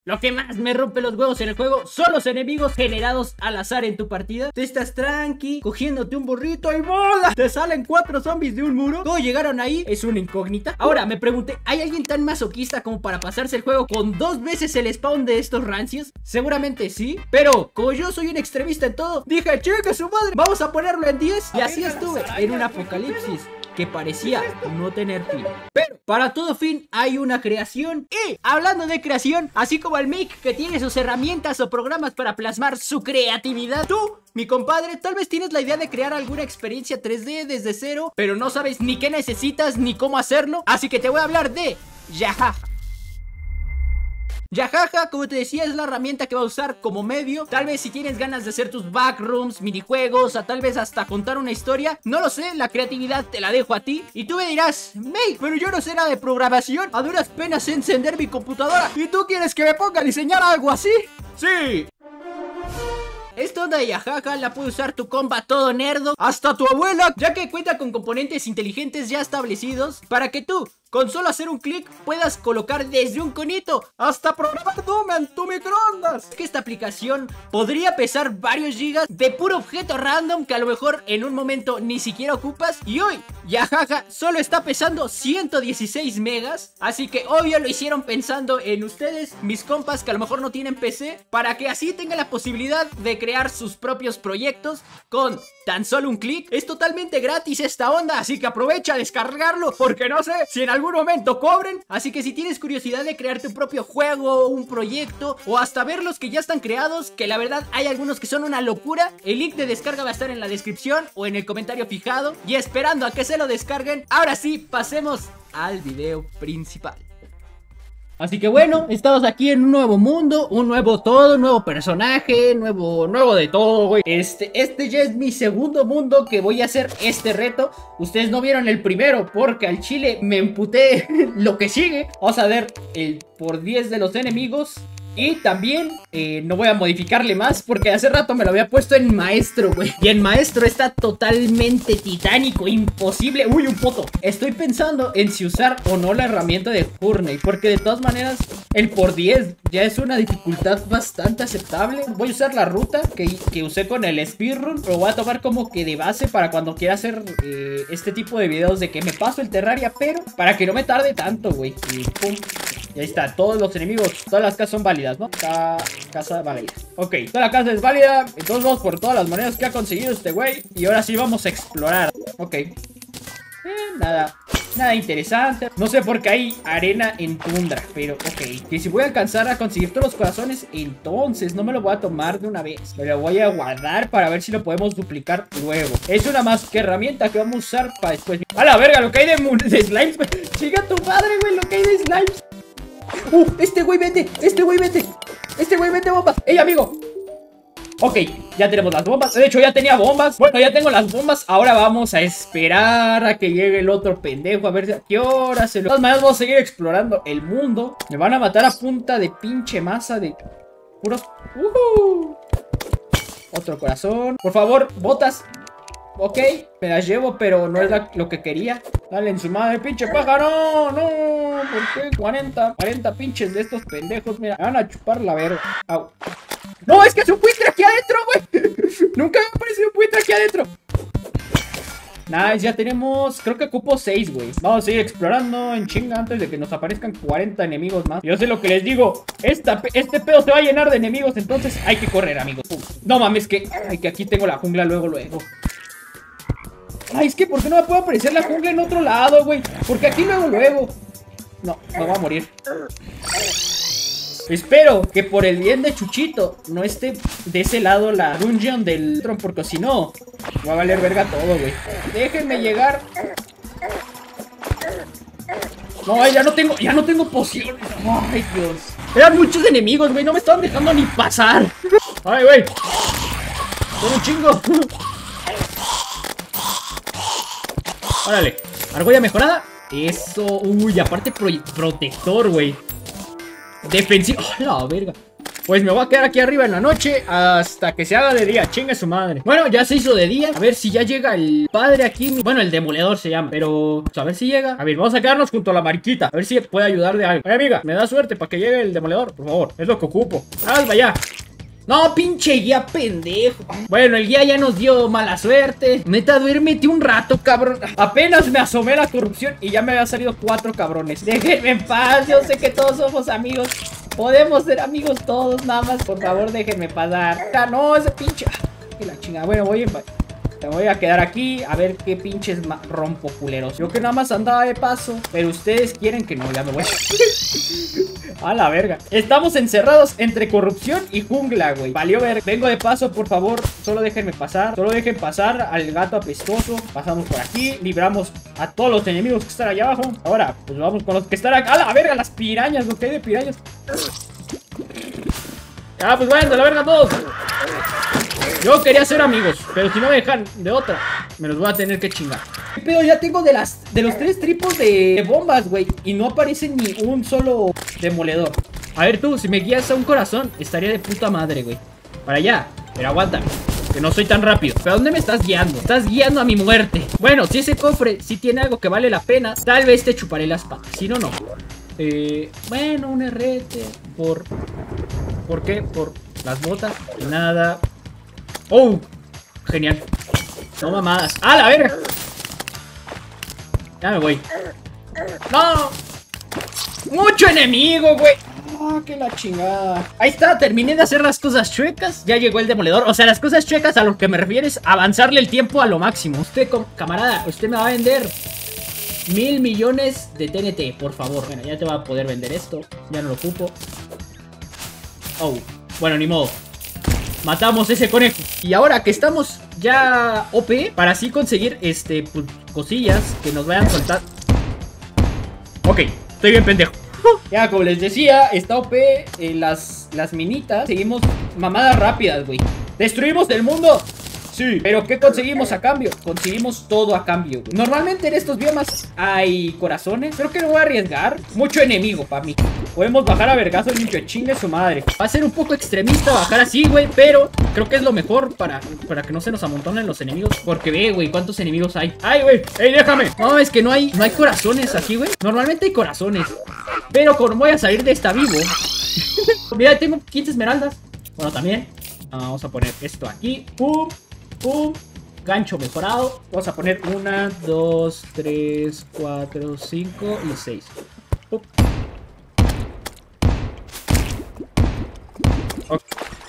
Lo que más me rompe los huevos en el juego son los enemigos generados al azar en tu partida. Tú estás tranqui, cogiéndote un burrito y ¡bola! Te salen 4 zombies de un muro. ¿Cómo llegaron ahí? Es una incógnita. Ahora, me pregunté, ¿hay alguien tan masoquista como para pasarse el juego con 2 veces el spawn de estos rancios? Seguramente sí, pero como yo soy un extremista en todo, dije, chica su madre, vamos a ponerlo en 10. Y así estuve, en un apocalipsis que parecía no tener fin. Pero para todo fin hay una creación. Y hablando de creación, así como el Mick que tiene sus herramientas o programas para plasmar su creatividad, tú, mi compadre, tal vez tienes la idea de crear alguna experiencia 3D desde cero, pero no sabes ni qué necesitas ni cómo hacerlo. Así que te voy a hablar de Yahaja. Yahaja, como te decía, es la herramienta que va a usar como medio. Tal vez si tienes ganas de hacer tus backrooms, minijuegos, o tal vez hasta contar una historia. No lo sé, la creatividad te la dejo a ti. Y tú me dirás, Mate, pero yo no sé nada de programación. A duras penas sé encender mi computadora. ¿Y tú quieres que me ponga a diseñar algo así? ¡Sí! Esta onda de Yahaja la puede usar tu compa todo nerdo, hasta tu abuela, ya que cuenta con componentes inteligentes ya establecidos para que tú, con solo hacer un clic, puedas colocar desde un conito hasta programar Doom en tu microondas. Que esta aplicación podría pesar varios gigas de puro objeto random que a lo mejor en un momento ni siquiera ocupas. Y hoy, Yahaja solo está pesando 116 megas, así que obvio lo hicieron pensando en ustedes, mis compas que a lo mejor no tienen PC, para que así tengan la posibilidad de crear sus propios proyectos con tan solo un clic. Es totalmente gratis esta onda, así que aprovecha a descargarlo, porque no sé si en algún momento cobren. Así que si tienes curiosidad de crear tu propio juego, un proyecto, o hasta ver los que ya están creados, que la verdad hay algunos que son una locura, el link de descarga va a estar en la descripción o en el comentario fijado. Y esperando a que se lo descarguen, ahora sí, pasemos al video principal. Así que bueno, estamos aquí en un nuevo mundo, un nuevo todo, un nuevo personaje, nuevo de todo, güey. Este ya es mi segundo mundo que voy a hacer este reto. Ustedes no vieron el primero porque al chile me emputé lo que sigue. Vamos a ver el por 10 de los enemigos. Y también no voy a modificarle más porque hace rato me lo había puesto en maestro, güey. Y en maestro está totalmente titánico, imposible. Uy, un poto. Estoy pensando en si usar o no la herramienta de Journey, porque de todas maneras el por 10 ya es una dificultad bastante aceptable. Voy a usar la ruta que usé con el speedrun, pero voy a tomar como que de base para cuando quiera hacer este tipo de videos de que me paso el Terraria, pero para que no me tarde tanto, güey. Y pum. Y ahí está, todos los enemigos, todas las casas son válidas, ¿no? Casa válida. Ok, toda la casa es válida. Entonces vamos por todas las monedas que ha conseguido este güey. Y ahora sí vamos a explorar. Ok. Nada interesante. No sé por qué hay arena en tundra, pero ok. Que si voy a alcanzar a conseguir todos los corazones, entonces no me lo voy a tomar de una vez. Me lo voy a guardar para ver si lo podemos duplicar luego. Es una más que herramienta que vamos a usar para después. ¡A la verga! Lo que hay de slimes. Chica tu madre, güey, lo que hay de slimes. Este güey vende bombas. ¡Ey, amigo! Ok, ya tenemos las bombas. De hecho, ya tenía bombas. Bueno, ya tengo las bombas. Ahora vamos a esperar a que llegue el otro pendejo. A ver a qué hora se lo... De todas maneras, vamos a seguir explorando el mundo. Me van a matar a punta de pinche masa de puros... Otro corazón. Por favor, botas. Ok, me las llevo, pero no es lo que quería. Dale en su madre, pinche pájaro. No, ¿por qué? 40 pinches de estos pendejos. Mira, me van a chupar la verga. Au. No, es que es un buitre aquí adentro, güey. Nunca me ha aparecido un buitre aquí adentro. Nice, ya tenemos, creo que ocupo 6, güey. Vamos a seguir explorando en chinga antes de que nos aparezcan 40 enemigos más. Yo sé lo que les digo, este pedo se va a llenar de enemigos, entonces hay que correr, amigos. No mames, que aquí tengo la jungla luego. Ay, es que ¿por qué no me puede aparecer la jungla en otro lado, güey? Porque aquí luego. No, me va a morir. Espero que por el bien de Chuchito no esté de ese lado la dungeon del Tron, porque si no, va a valer verga todo, güey. Déjenme llegar. No, ya no tengo pociones. Ay, Dios. Eran muchos enemigos, güey. No me estaban dejando ni pasar. Ay, güey. Son un chingo. Órale, argolla mejorada. Eso, uy, aparte protector, güey. Defensivo, oh, la verga. Pues me voy a quedar aquí arriba en la noche hasta que se haga de día. Chingue su madre. Bueno, ya se hizo de día. A ver si ya llega el padre aquí. Bueno, el demoledor se llama. Pero pues, a ver si llega. A ver, vamos a quedarnos junto a la mariquita. A ver si puede ayudar de algo. Oye, amiga, me da suerte para que llegue el demoledor, por favor. Es lo que ocupo. ¡Ah, vaya! No, pinche guía pendejo. Bueno, el guía ya nos dio mala suerte. Neta, duérmete un rato, cabrón. Apenas me asomé a la corrupción y ya me había salido 4 cabrones. Déjenme en paz, yo sé que todos somos amigos. Podemos ser amigos todos, nada más, por favor, déjenme pasar. No, ese pinche... Que la chingada. Bueno, me voy a quedar aquí a ver qué pinches rompo culeros. Yo que nada más andaba de paso, pero ustedes quieren que no, ya me voy. A la verga. Estamos encerrados entre corrupción y jungla, güey. Valió ver. Vengo de paso, por favor. Solo déjenme pasar. Solo dejen pasar al gato apestoso. Pasamos por aquí. Libramos a todos los enemigos que están allá abajo. Ahora, pues vamos con los que están acá. A la verga, las pirañas. Lo que hay de pirañas. Ah, pues vayan de la verga todos. Yo quería ser amigos, pero si no me dejan de otra, me los voy a tener que chingar. Pero ya tengo de los 3 tipos de bombas, güey, y no aparece ni un solo demoledor. A ver tú, si me guías a un corazón, estaría de puta madre, güey. Para allá, pero aguanta, que no soy tan rápido. ¿Pero a dónde me estás guiando? Estás guiando a mi muerte. Bueno, si ese cofre sí tiene algo que vale la pena, tal vez te chuparé las patas, si no, no. Bueno, un RT ¿Por qué? Por las botas y nada. ¡Oh! Genial. No mamadas. ¡Ah, la verga! Ya me voy. ¡No! ¡Mucho enemigo, güey! ¡Ah, qué la chingada! Ahí está, terminé de hacer las cosas chuecas. Ya llegó el demoledor. O sea, las cosas chuecas a lo que me refieres, avanzarle el tiempo a lo máximo. Usted, camarada, usted me va a vender 1000 millones de TNT, por favor. Bueno, ya te va a poder vender esto. Ya no lo ocupo. Oh, bueno, ni modo. Matamos ese conejo. Y ahora que estamos ya OP, para así conseguir pues, cosillas que nos vayan a soltar. Ok, estoy bien pendejo. Ya, como les decía, está OP las minitas. Seguimos mamadas rápidas, güey. Destruimos el mundo. Sí, pero ¿qué conseguimos a cambio? Conseguimos todo a cambio, güey. Normalmente en estos biomas hay corazones. Creo que no voy a arriesgar. Mucho enemigo para mí. Podemos bajar a vergazos y que chingue su madre. Va a ser un poco extremista bajar así, güey, pero creo que es lo mejor para que no se nos amontonen los enemigos. Porque ve, güey, cuántos enemigos hay. ¡Ay, güey! ¡Ey, déjame! No, es que no hay corazones aquí, güey. Normalmente hay corazones, pero como voy a salir de esta vivo. Mira, tengo 15 esmeraldas. Bueno, también vamos a poner esto aquí. ¡Pum! ¡Pum! Gancho mejorado. Vamos a poner 1, 2, 3, 4, 5 y 6. ¡Pum! Okay.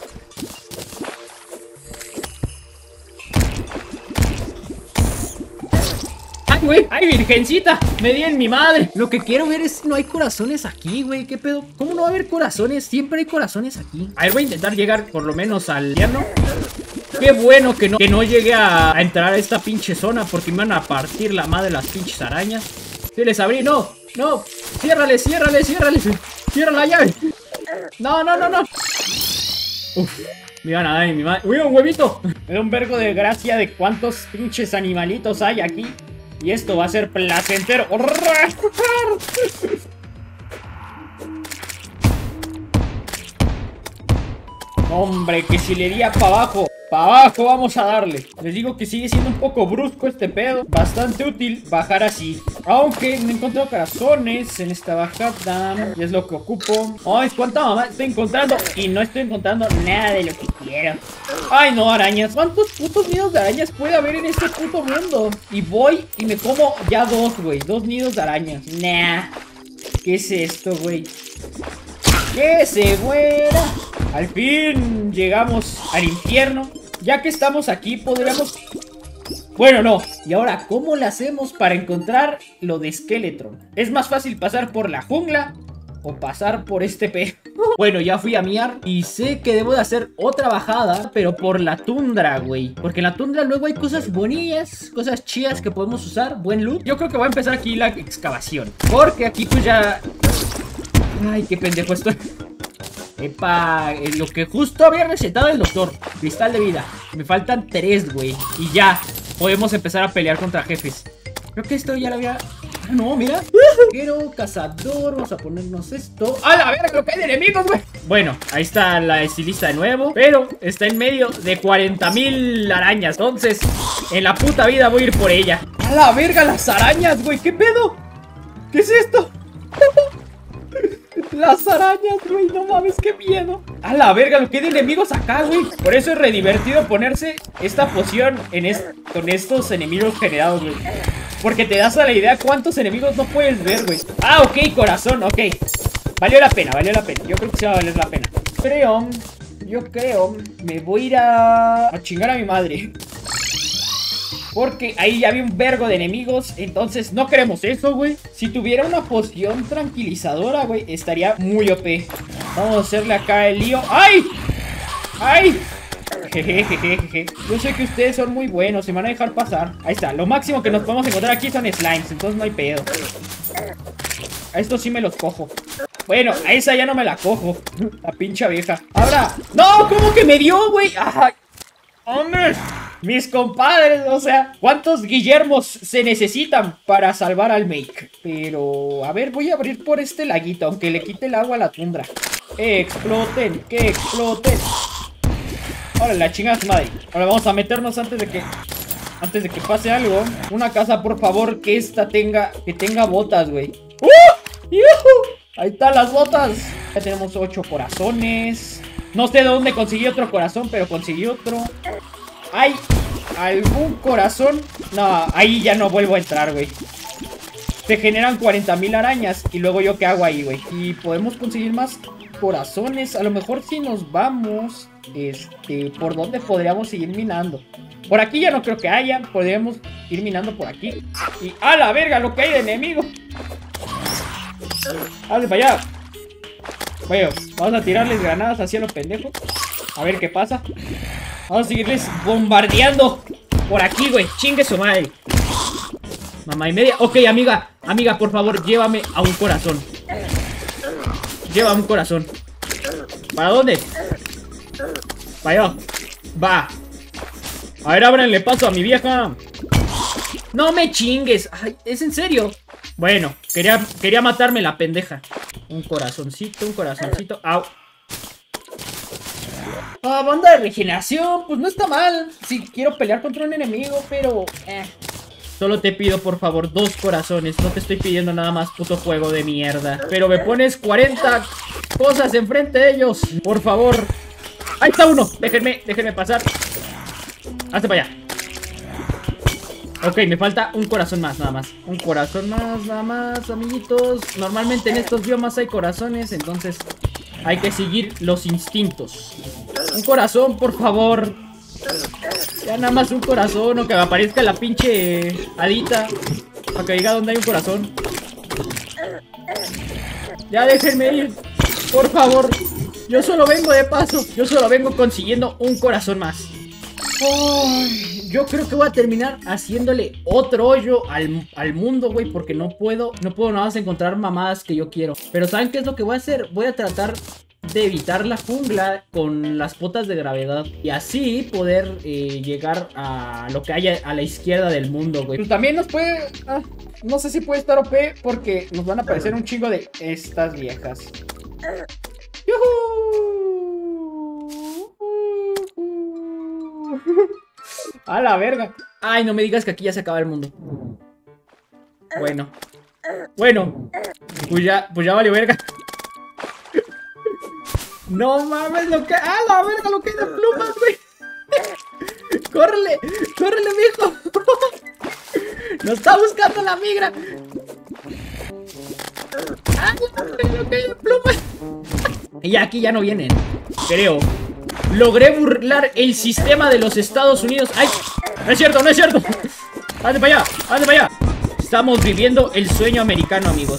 ¡Ay, güey! ¡Ay, virgencita! Me di en mi madre. Lo que quiero ver es si no hay corazones aquí, güey. ¿Qué pedo? ¿Cómo no va a haber corazones? Siempre hay corazones aquí. A ver, voy a intentar llegar por lo menos al invierno. Qué bueno que no llegue a entrar a esta pinche zona, porque me van a partir la madre las pinches arañas. Sí, les abrí. No, no. Ciérrale, ciérrale, ciérrale. Cierra la llave. No, no, no, no. Uf, me iban a dar en mi madre. ¡Uy, un huevito! Me da un vergo de gracia de cuántos pinches animalitos hay aquí. Y esto va a ser placentero. Hombre, que si le diera para abajo. Para abajo vamos a darle. Les digo que sigue siendo un poco brusco este pedo. Bastante útil bajar así. Aunque no he encontrado corazones en esta bajada. Y es lo que ocupo. Ay, cuánta mamá estoy encontrando. Y no estoy encontrando nada de lo que quiero. Ay, no, arañas. ¿Cuántos putos nidos de arañas puede haber en este puto mundo? Y voy y me como ya 2, güey. 2 nidos de arañas. Nah. ¿Qué es esto, güey? ¡Que se muera! Al fin llegamos al infierno. Ya que estamos aquí, podríamos... Bueno, no. Y ahora, ¿cómo le hacemos para encontrar lo de Skeletron? ¿Es más fácil pasar por la jungla o pasar por este pe? Bueno, ya fui a miar y sé que debo de hacer otra bajada, pero por la tundra, güey. Porque en la tundra luego hay cosas bonillas, cosas chidas que podemos usar, buen loot. Yo creo que voy a empezar aquí la excavación, porque aquí pues ya... Ay, qué pendejo estoy. Epa, lo que justo había recetado el doctor. Cristal de vida. Me faltan 3, güey. Y ya, podemos empezar a pelear contra jefes. Creo que esto ya lo había... No, mira. Quiero cazador. Vamos a ponernos esto. ¡A la verga! Lo que hay de enemigos, güey. Bueno, ahí está la estilista de nuevo. Pero está en medio de 40,000 arañas. Entonces, en la puta vida voy a ir por ella. ¡A la verga! Las arañas, güey. ¿Qué pedo? ¿Qué es esto? Las arañas, güey, no mames, qué miedo. A la verga, lo que hay de enemigos acá, güey. Por eso es re divertido ponerse esta poción con estos enemigos generados, güey. Porque te das a la idea cuántos enemigos no puedes ver, güey. Ah, ok, corazón, ok. Valió la pena, valió la pena. Yo creo que sí va a valer la pena. Yo creo, me voy a ir a chingar a mi madre. Porque ahí ya había un vergo de enemigos. Entonces no queremos eso, güey. Si tuviera una poción tranquilizadora, güey, estaría muy OP. Vamos a hacerle acá el lío. ¡Ay! ¡Ay! Jejejeje. Yo sé que ustedes son muy buenos. Se me van a dejar pasar. Ahí está. Lo máximo que nos podemos encontrar aquí son slimes. Entonces no hay pedo. A estos sí me los cojo. Bueno, a esa ya no me la cojo. La pincha vieja. Ahora. ¡No! ¿Cómo que me dio, güey? ¡Ay! ¡Hombre! Mis compadres, o sea, ¿cuántos Guillermos se necesitan para salvar al Make? Pero, a ver, voy a abrir por este laguito, aunque le quite el agua a la tundra. ¡Exploten! ¡Que exploten! Ahora, la chingada su madre. Ahora vamos a meternos antes de que pase algo. Una casa, por favor, que tenga botas, güey. ¡Yuhu! Ahí están las botas. Ya tenemos 8 corazones. No sé de dónde conseguí otro corazón, pero conseguí otro. ¿Hay algún corazón? No, ahí ya no vuelvo a entrar, güey. Se generan 40,000 arañas. Y luego yo qué hago ahí, güey. Y podemos conseguir más corazones. A lo mejor si nos vamos, ¿por dónde podríamos seguir minando? Por aquí ya no creo que haya. Podríamos ir minando por aquí. Y ¡a la verga! Lo que hay de enemigo. ¡Hazle para allá! Bueno, vamos a tirarles granadas hacia los pendejos. A ver qué pasa. Vamos a seguirles bombardeando por aquí, güey. Chingue su madre. Mamá y media. Ok, amiga, por favor, llévame a un corazón. Llévame a un corazón. ¿Para dónde? Para allá. Va. A ver, ábranle paso a mi vieja. No me chingues. Ay, ¿es en serio? Bueno, quería matarme la pendeja. Un corazoncito, un corazoncito. Au. Ah, banda de regeneración, pues no está mal. Si quiero pelear contra un enemigo, pero solo te pido, por favor, 2 corazones. No te estoy pidiendo nada más, puto juego de mierda. Pero me pones 40 cosas enfrente de ellos. Por favor. Ahí está uno. Déjenme pasar. Hazte para allá. Ok, me falta un corazón más, nada más. Un corazón más, nada más, amiguitos. Normalmente en estos biomas hay corazones, entonces hay que seguir los instintos. Un corazón, por favor. Ya nada más un corazón, o que me aparezca la pinche hadita para que diga dónde hay un corazón. Ya déjenme ir, por favor. Yo solo vengo de paso. Yo solo vengo consiguiendo un corazón más. Yo creo que voy a terminar haciéndole otro hoyo al mundo, güey, porque no puedo nada más encontrar mamadas que yo quiero. Pero ¿saben qué es lo que voy a hacer? Voy a tratar de evitar la jungla con las botas de gravedad y así poder llegar a lo que haya a la izquierda del mundo, güey. Pues también nos puede... no sé si puede estar OP porque nos van a aparecer un chingo de estas viejas. A la verga. Ay, no me digas que aquí ya se acaba el mundo. Bueno, pues ya valió verga. No mames, lo que... ¡Ah, la verga! Lo que hay de plumas, güey. ¡Córrele! ¡Córrele, mijo! ¡Nos está buscando la migra! ¡Ah, lo que hay de plumas! Y aquí ya no vienen, creo. Logré burlar el sistema de los Estados Unidos. ¡Ay! No es cierto, no es cierto. ¡Hazte para allá! ¡Hazte para allá! Estamos viviendo el sueño americano, amigos.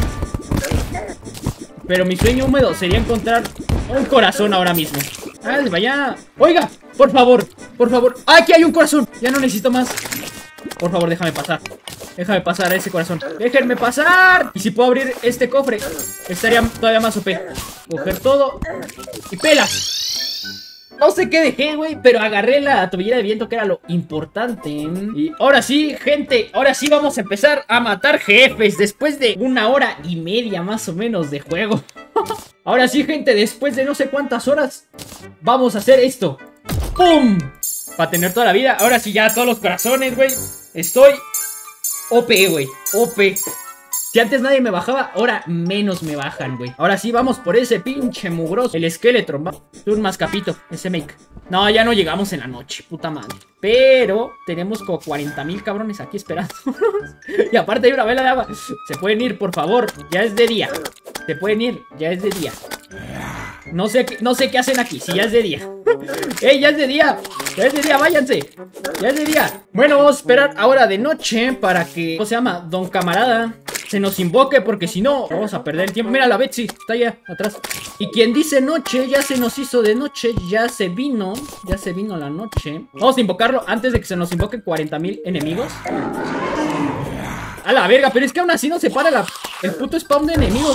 Pero mi sueño húmedo sería encontrar un corazón ahora mismo. ¡Hazte para allá! ¡Oiga! Por favor, por favor. ¡Aquí hay un corazón! Ya no necesito más. Por favor, déjame pasar. Déjame pasar a ese corazón. ¡Déjenme pasar! Y si puedo abrir este cofre, estaría todavía más OP. Coger todo y pela. No sé qué dejé, güey, pero agarré la tobillera de viento, que era lo importante. Y ahora sí, gente, ahora sí vamos a empezar a matar jefes después de 1 hora y media más o menos de juego. Ahora sí, gente, después de no sé cuántas horas vamos a hacer esto. ¡Pum! Para tener toda la vida. Ahora sí, ya todos los corazones, güey. Estoy OP, güey. OP. Si antes nadie me bajaba, ahora menos me bajan, güey. Ahora sí, vamos por ese pinche mugroso. El Skeletron, va. Un mascapito, ese make. No, ya no llegamos en la noche, puta madre. Pero tenemos como 40,000 cabrones aquí esperando. Y aparte hay una vela de agua. Se pueden ir, por favor. Ya es de día. Se pueden ir, ya es de día. No sé qué hacen aquí, si ya es de día. ¡Ey, ya es de día! ¡Ya es de día, váyanse! ¡Ya es de día! Bueno, vamos a esperar ahora de noche para que, ¿cómo se llama? Don Camarada se nos invoque, porque si no, vamos a perder el tiempo. Mira la Betsy, está allá atrás. Y quien dice noche, ya se nos hizo de noche, ya se vino la noche. Vamos a invocarlo antes de que se nos invoquen 40,000 enemigos. A la verga, pero es que aún así no se para el puto spawn de enemigos.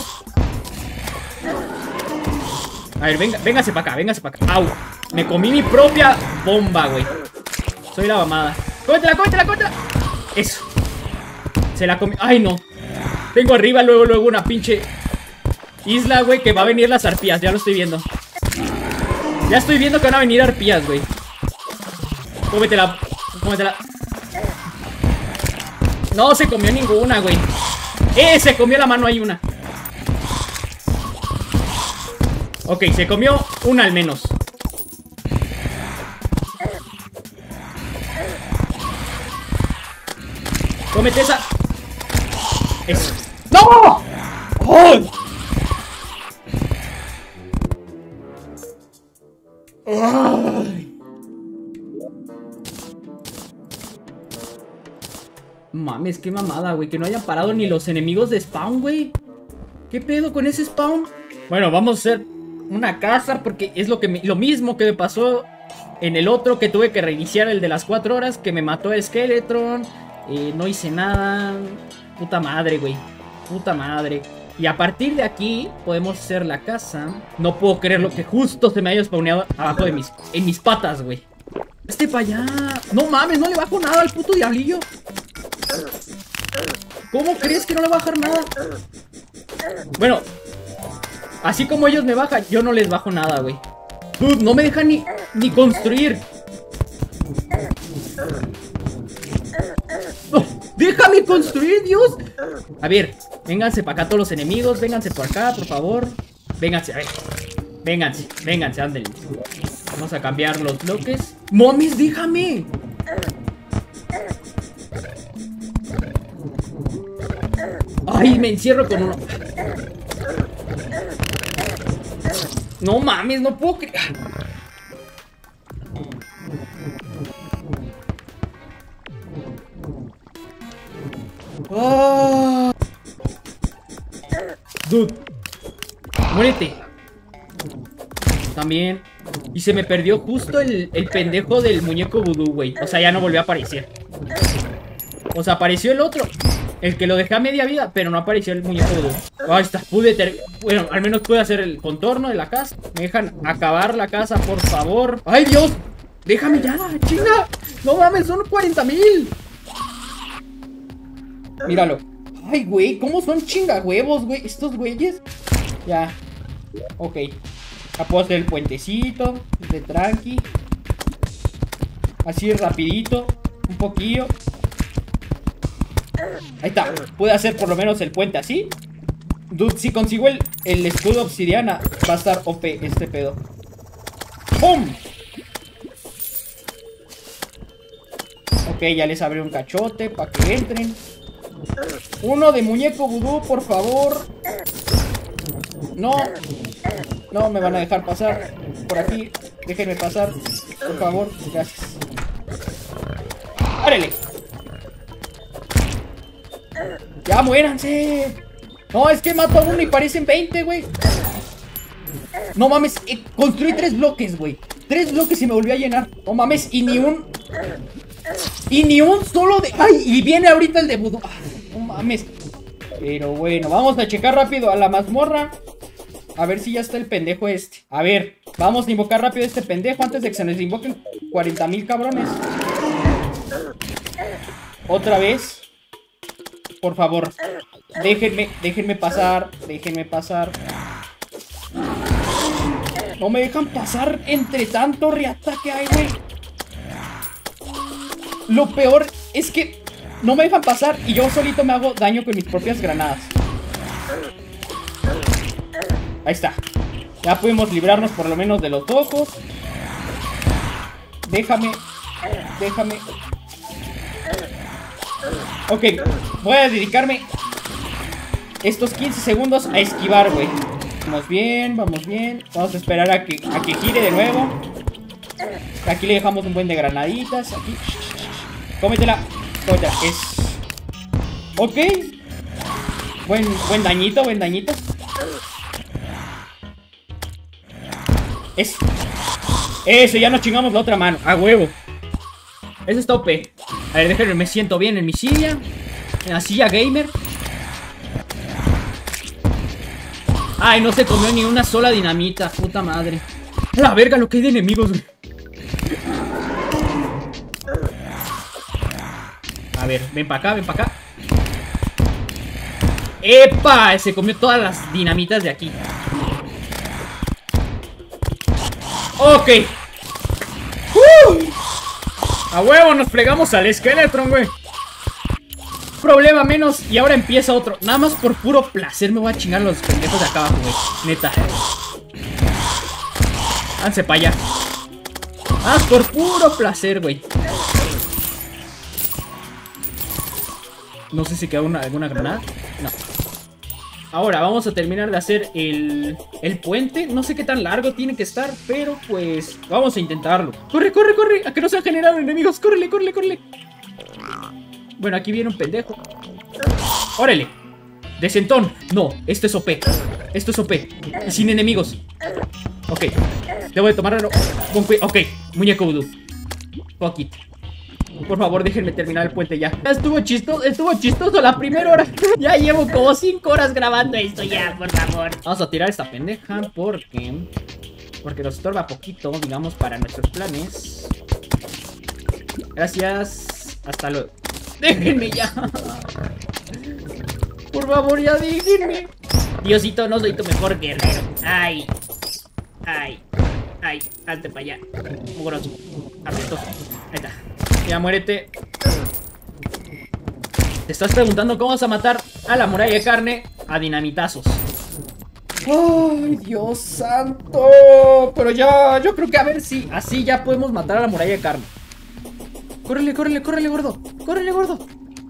A ver, véngase para acá, véngase para acá. ¡Au! Me comí mi propia bomba, güey. Soy la mamada. ¡Cómetela, cómetela, cómetela! Eso. Se la comió. ¡Ay, no! Tengo arriba luego una pinche isla, güey, que va a venir las arpías. Ya lo estoy viendo. Ya estoy viendo que van a venir arpías, güey. Cómetela, cómetela. No se comió ninguna, güey. Se comió la mano ahí una. Ok, se comió una al menos. Cómete esa. Eso. ¡No! ¡Oh! ¡Ay! Mames, qué mamada, güey. Que no hayan parado ni los enemigos de spawn, güey. ¿Qué pedo con ese spawn? Bueno, vamos a hacer una casa, porque es lo mismo que me pasó en el otro, que tuve que reiniciar el de las 4 horas, que me mató el Skeletron. No hice nada. Puta madre, güey. Puta madre. Y a partir de aquí podemos hacer la casa. No puedo creer lo que justo se me haya spawneado abajo de mis patas, güey. Para allá. No mames, no le bajo nada al puto diablillo. ¿Cómo crees que no le va a bajar nada? Bueno, así como ellos me bajan, yo no les bajo nada, güey. Dude, no me dejan ni construir. ¡Oh! ¡Déjame construir, Dios! A ver, vénganse para acá todos los enemigos. Vénganse por acá, por favor. Vénganse, a ver. Vénganse, ándale. Vamos a cambiar los bloques. ¡Momis, déjame! ¡Ay, me encierro con uno! No mames, no puedo creer. Oh. Dude, muérete. También. Y se me perdió justo el pendejo del muñeco vudú, güey. O sea, ya no volvió a aparecer. O sea, apareció el otro, el que lo dejé a media vida, pero no apareció el muñeco vudú. Ahí está, bueno, al menos pude hacer el contorno de la casa. Me dejan acabar la casa, por favor. ¡Ay, Dios! ¡Déjame ya, chinga! ¡No mames, son 40,000! Míralo. Ay, güey, ¿cómo son chingahuevos, güey? Estos güeyes. Ya. Ok. Ya puedo hacer el puentecito de tranqui. Así rapidito. Un poquillo. Ahí está. Pude hacer por lo menos el puente así. Dude, si consigo el escudo obsidiana, va a estar OP este pedo. ¡Pum! Ok, ya les abrí un cachote para que entren. Uno de muñeco vudú, por favor. No. No me van a dejar pasar por aquí. Déjenme pasar, por favor. Gracias. ¡Árale! ¡Ya muéranse! No, es que mato a uno y parecen 20, güey. No mames, construí 3 bloques, güey. 3 bloques y me volvió a llenar. No mames, y ni un solo de... ¡Ay! Y viene ahorita el de vudú. No mames. Pero bueno, vamos a checar rápido a la mazmorra. A ver si ya está el pendejo este. A ver, Vamos a invocar rápido a este pendejo antes de que se nos invoquen 40,000 cabrones. Otra vez. Por favor. Déjenme pasar. Déjenme pasar. No me dejan pasar entre tanto riata que hay, güey. Lo peor es que no me dejan pasar y yo solito me hago daño con mis propias granadas. Ahí está. Ya pudimos librarnos por lo menos de los ojos. Déjame. Ok, voy a dedicarme estos 15 segundos a esquivar, güey. Vamos bien, vamos bien. Vamos a esperar a que gire de nuevo. Aquí le dejamos un buen de granaditas. Aquí. Cómetela. Cómetela. Ok. Buen dañito, buen dañito. Eso, ya nos chingamos la otra mano. A huevo. Eso está OP. A ver, déjenme, me siento bien en mi silla. En la silla gamer. Ay, no se comió ni una sola dinamita. Puta madre. La verga, lo que hay de enemigos, güey. A ver, ven para acá, ven para acá. ¡Epa! Se comió todas las dinamitas de aquí. Ok. A huevo, nos fregamos al Skeletron, güey. Problema menos. Y ahora empieza otro. Nada más por puro placer me voy a chingar los pendejos de acá abajo, güey. Neta. Háganse para allá. Ah, por puro placer, güey. No sé si queda alguna granada. No. Ahora vamos a terminar de hacer el puente. No sé qué tan largo tiene que estar, pero pues vamos a intentarlo. ¡Corre, corre, corre! A que no se han generado enemigos. ¡Córrele, córrele, córrele! Bueno, aquí viene un pendejo. ¡Órale! De sentón. No, esto es OP. Esto es OP. Y sin enemigos. Ok. Debo de tomarlo con cuidado. Ok. Muñeco vudú. Fuck it. Por favor, déjenme terminar el puente ya. Estuvo chistoso la primera hora. Ya llevo como 5 horas grabando esto ya, por favor. Vamos a tirar esta pendeja porque nos estorba poquito, digamos, para nuestros planes. Gracias. Hasta luego. Déjenme ya. Por favor, ya déjenme. Diosito, no soy tu mejor guerrero. Ay. Ay. Ay. Hazte para allá. Mugroso. Apestoso. Ahí está. Ya muérete. Te estás preguntando cómo vas a matar a la muralla de carne a dinamitazos. ¡Ay, Dios santo! Pero ya, yo creo que a ver si así ya podemos matar a la muralla de carne. ¡Córrele, córrele, córrele, gordo! ¡Córrele, gordo!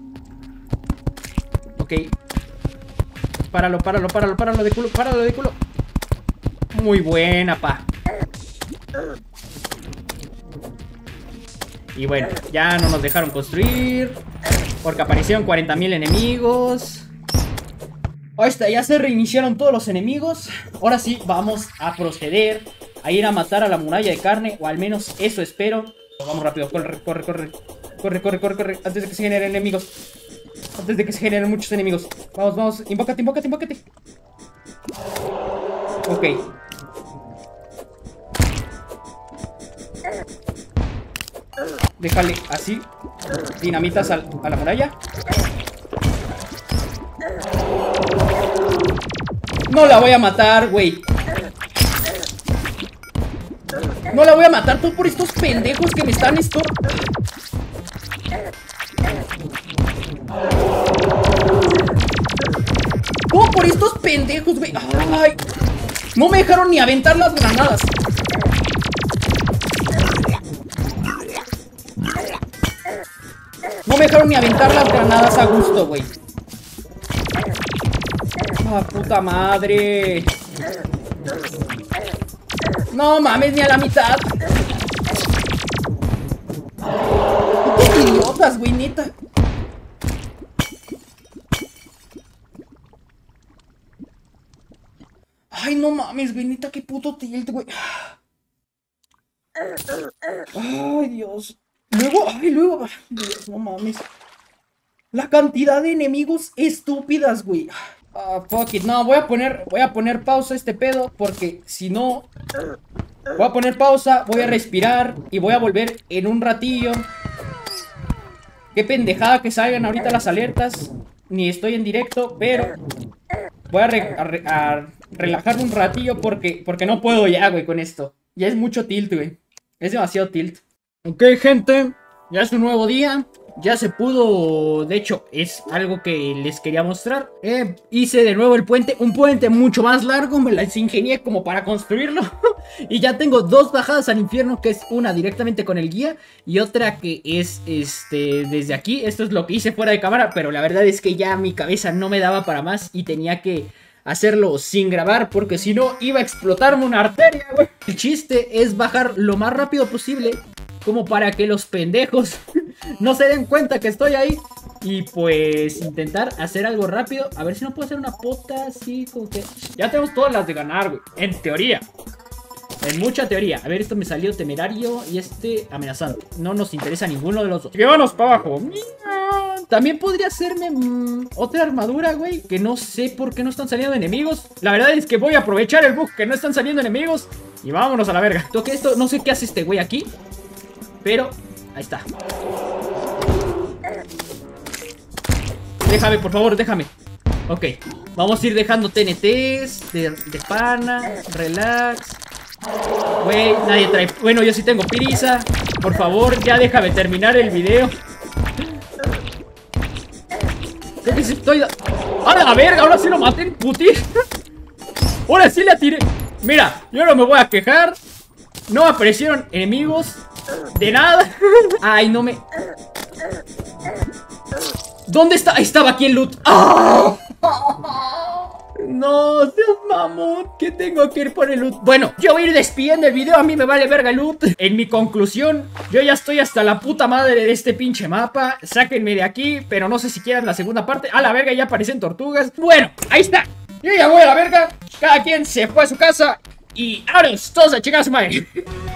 Ok. Páralo, páralo, páralo, páralo de culo, páralo de culo. Muy buena, pa. Y bueno, ya no nos dejaron construir porque aparecieron 40,000 enemigos. Ahí está, ya se reiniciaron todos los enemigos. Ahora sí, vamos a proceder a ir a matar a la muralla de carne. O al menos eso espero. Vamos rápido, corre, corre, corre. Corre, corre, corre, corre. Antes de que se generen enemigos. Antes de que se generen muchos enemigos. Vamos, vamos, invócate, invócate, invócate. Ok. Déjale así. Dinamitas a la muralla. No la voy a matar, güey. No la voy a matar todo por estos pendejos que me están ¿Cómo por estos pendejos, güey? Ay, no me dejaron ni aventar las granadas. No me dejaron ni aventar las granadas a gusto, güey. ¡Ah, puta madre! No mames, ni a la mitad. ¡Qué idiotas, güey, neta! Ay, no mames, güey, neta, qué puto tilt, güey. Ay, Dios. Luego, Dios, no mames. La cantidad de enemigos estúpidas, güey. Ah, fuck it. No, voy a poner pausa a este pedo porque si no Voy a poner pausa, voy a respirar y voy a volver en un ratillo. Qué pendejada que salgan ahorita las alertas. Ni estoy en directo, pero voy a relajarme un ratillo porque no puedo ya, güey, con esto. Ya es mucho tilt, güey. Es demasiado tilt. Ok, gente, ya es un nuevo día. Ya se pudo, de hecho, es algo que les quería mostrar. Hice de nuevo el puente, un puente mucho más largo, me las ingenié como para construirlo. Y ya tengo dos bajadas al infierno, que es una directamente con el guía y otra que es desde aquí. Esto es lo que hice fuera de cámara, pero la verdad es que ya mi cabeza no me daba para más y tenía que hacerlo sin grabar, porque si no iba a explotarme una arteria, güey. El chiste es bajar lo más rápido posible, como para que los pendejos no se den cuenta que estoy ahí. Y pues intentar hacer algo rápido. A ver si no puedo hacer una pota así como que... Ya tenemos todas las de ganar, güey. En teoría. En mucha teoría. A ver, esto me salió temerario y amenazante. No nos interesa ninguno de los dos. Vámonos para abajo. También podría hacerme otra armadura, güey. Que no sé por qué no están saliendo enemigos. La verdad es que voy a aprovechar el bug que no están saliendo enemigos. Y vámonos a la verga. Toque esto. No sé qué hace este güey aquí, pero ahí está. Déjame, por favor, déjame. Ok, vamos a ir dejando TNTs de pana. Relax. Güey, nadie trae... Bueno, yo sí tengo prisa. Por favor, ya déjame terminar el video. Creo que sí estoy... ¡A la verga! Ahora sí lo maté, putis. Ahora sí le atiré. Mira, yo no me voy a quejar. No aparecieron enemigos de nada. Ay, no me... ¿Dónde está? Estaba aquí el loot. ¡Oh! No, seas mamón, que tengo que ir por el loot. Bueno, yo voy a ir despidiendo el video. A mí me vale verga el loot. En mi conclusión, yo ya estoy hasta la puta madre de este pinche mapa. Sáquenme de aquí, pero no sé si quieran la segunda parte. A la verga, ya aparecen tortugas. Bueno, ahí está. Yo ya voy a la verga. Cada quien se fue a su casa. Y ahora todos a chingar a su madre.